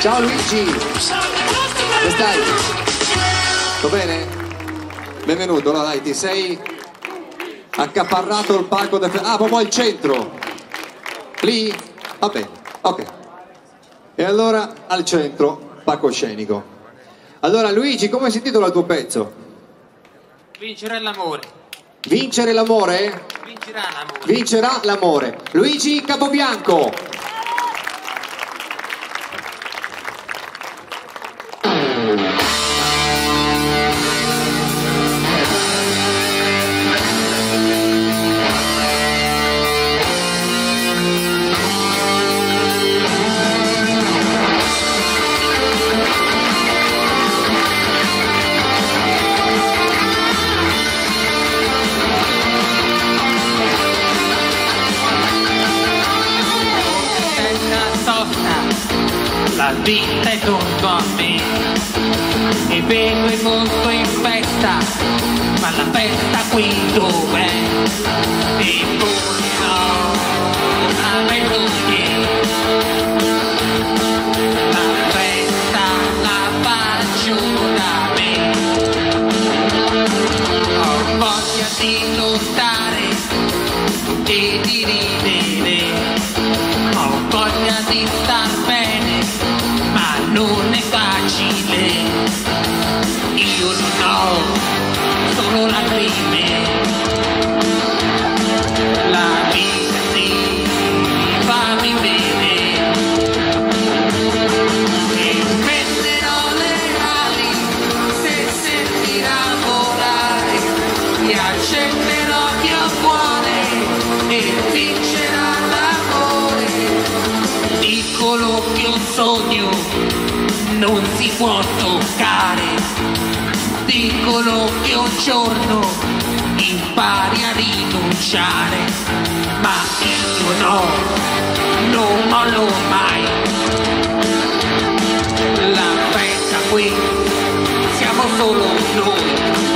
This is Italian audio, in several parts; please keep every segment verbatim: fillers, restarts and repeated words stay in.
Ciao Luigi, come stai? Tutto bene? Benvenuto, allora dai, ti sei accaparrato il palco del... Ah, proprio al centro! Lì? Va bene, ok. E allora al centro, palcoscenico. Allora Luigi, come si intitola il tuo pezzo? Vincere l'amore. Vincere l'amore? Vincerà l'amore. Vincerà l'amore. Luigi Capobianco. La vita è torno a me e vedo il mondo in festa, ma la festa qui dov'è? E poi no, la melodie, la festa la faccio da me. Ho voglia di lottare e di ridere, ho voglia di star bene, ma non è facile. Io non ho solo lacrime, la vita sì, fammi bene. E metterò le ali se sentirà volare, e accenderò il mio cuore e vincerà l'amore. Dicono che un sogno non si può toccare, dicono che un giorno impari a rinunciare, ma io no, non mollo mai. La festa qui siamo solo noi,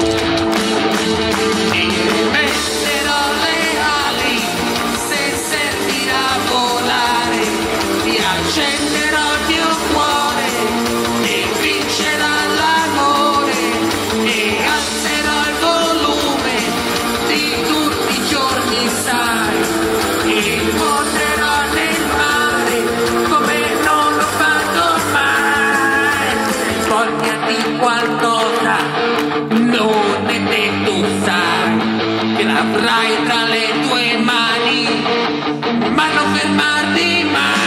e metterò le ali se servirà volare, e accenderò il mio cuore e vincerà l'amore, e alzerò il volume di tutti i giorni, sai, e nuoterò nel mare come non l'ho fatto mai. Voglia di qualcosa non è detto, sai, che l'avrai tra le tue mani, ma non fermarti mai.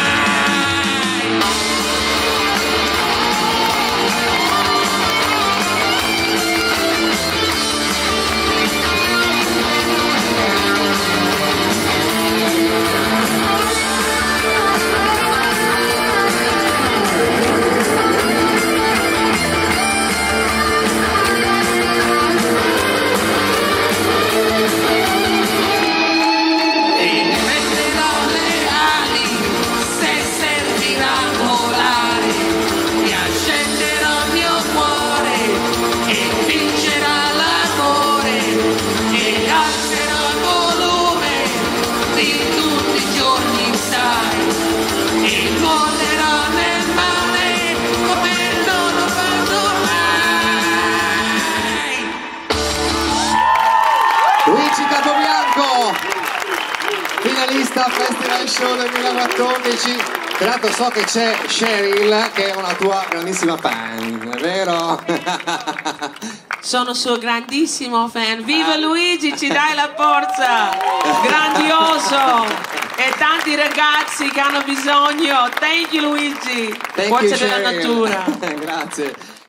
Luigi Capobianco, finalista al Festival Show del duemilaquattordici. Tra l'altro so che c'è Cheryl che è una tua grandissima fan, è vero? Sono suo grandissimo fan. Viva Luigi, ci dai la forza! Grandioso! E tanti ragazzi che hanno bisogno. Thank you Luigi! Thank Forza you, della Cheryl. natura. Grazie.